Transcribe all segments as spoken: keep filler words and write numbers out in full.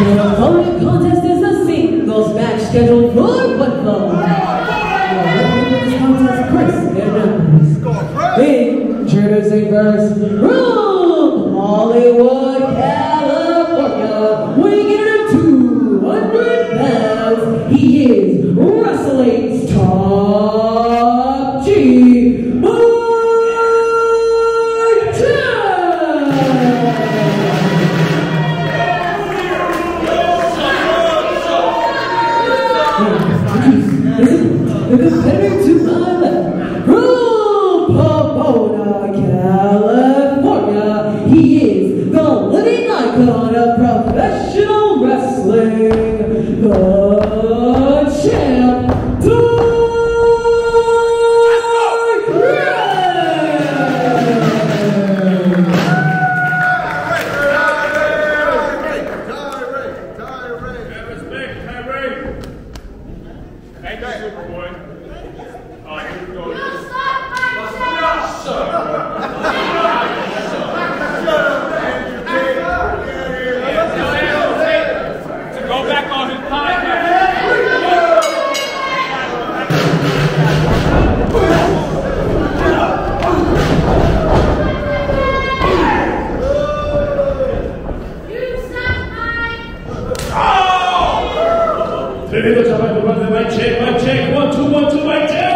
The following contest is a singles match scheduled for one fall. This contest, Chris Hernandez. Introducing first, from Hollywood, California, weighing in at two hundred pounds, he is wrestling's top G, Mike The competitor to my left, from Pomona, California, he is the living icon of professional wrestling, the champ, Dark Mic check, mic check, one, two, one, two, mic check.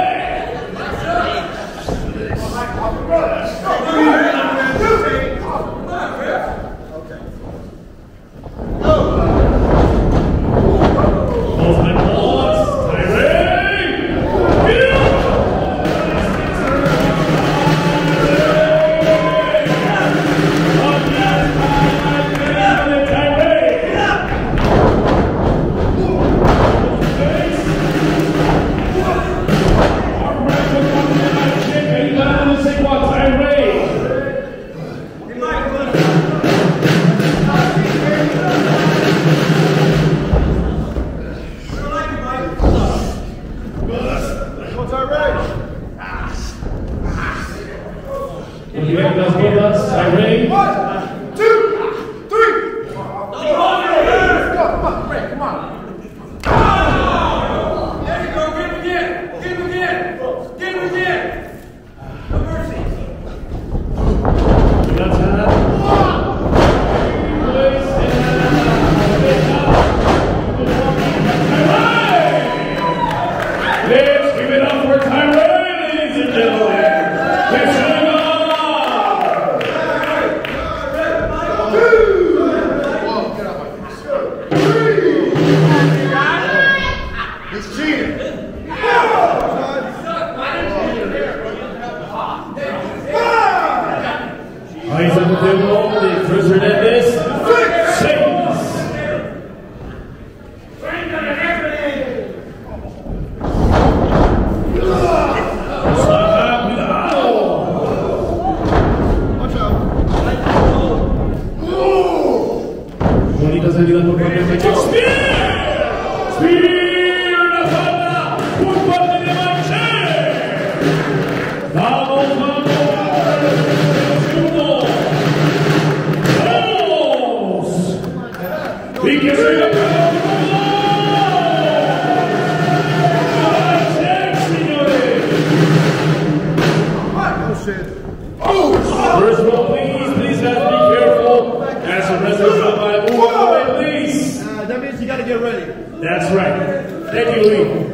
First of all, please, please guys, be careful. As the rest of the move away, please. Uh, that means you got to get ready. That's right. Thank you,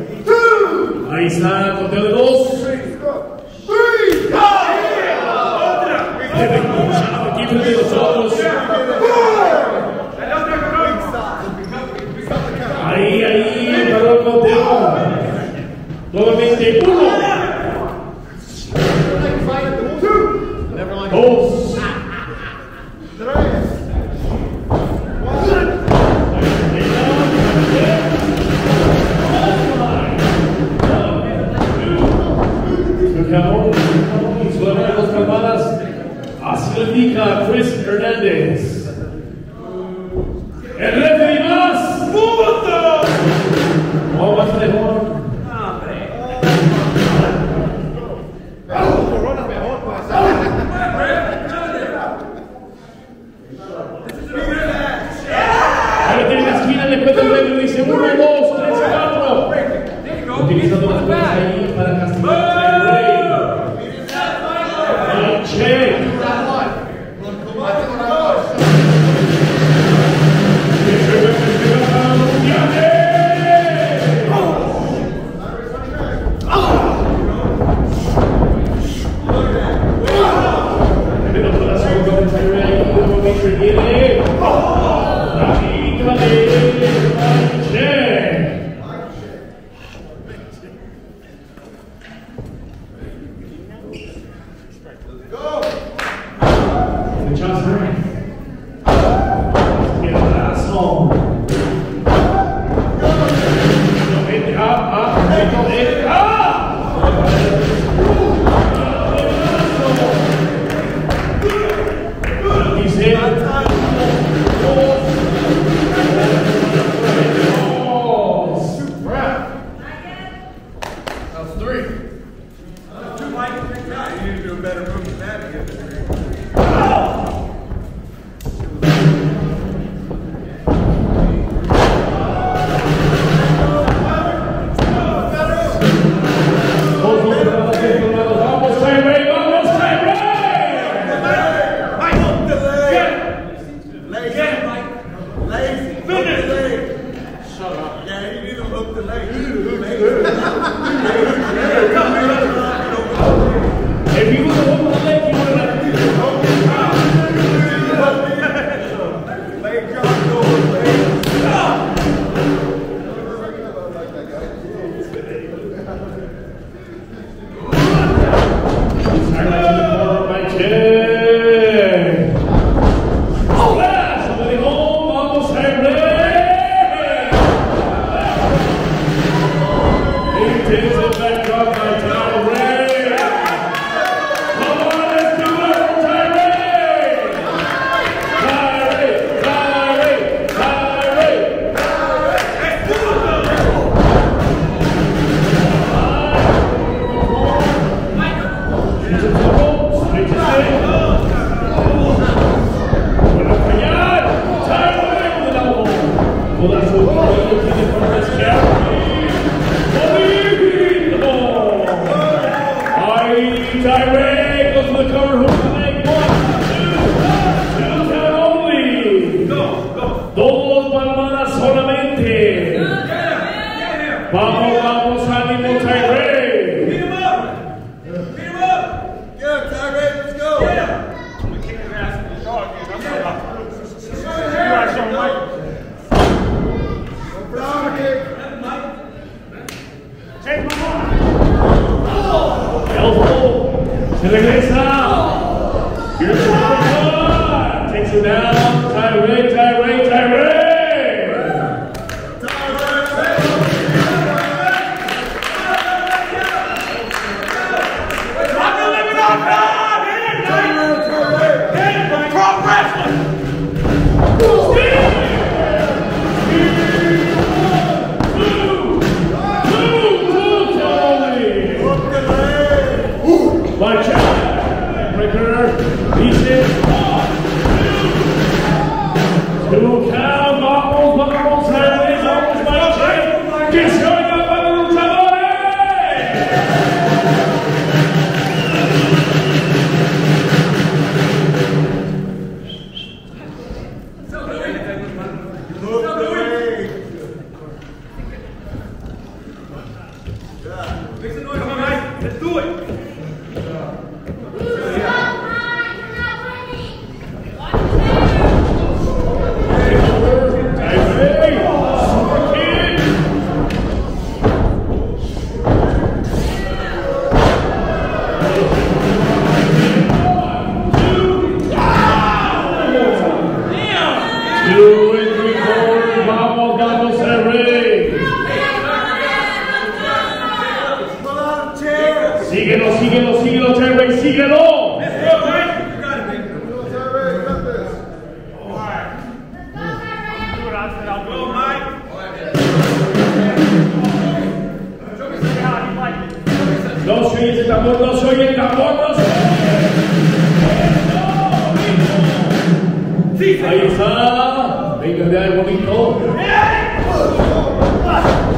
Lee. Ahí está, conteo de dos. Three, Equipo de los otros. Ahí, ahí, para el conteo. Nuevamente uno. Dos. Tres. Y suena de dos campanas. Así lo indica Chris Hernandez. El referee más. ¡Punto! ¿Cómo vas a dejar? Ahora tiene el juez del medio dice uno, dos, tres, cuatro. Utilizando las manos ahí para castigar a Ray. El check. Se regresa. Here's the one. Takes it down. Tyree, Tyree, Tyree. Watch out! Breaker, pieces, one, two, two count, vamos, vamos, sideways, vamos, my check, que se oiga para los luchadores! Make some noise, come on, guys, let's do it! Two and three quarters, vamos, vamos, Henry. Síguelo, síguelo, síguelo, Henry, síguelo. Let's go, right? You got it, baby. Terry, got this. All right. Do what I said, I'll go, Mike. Show me how you like it. No soy el tambor, no soy el tambor, no soy. Ahí está. Venga de ahí bonito. Come on.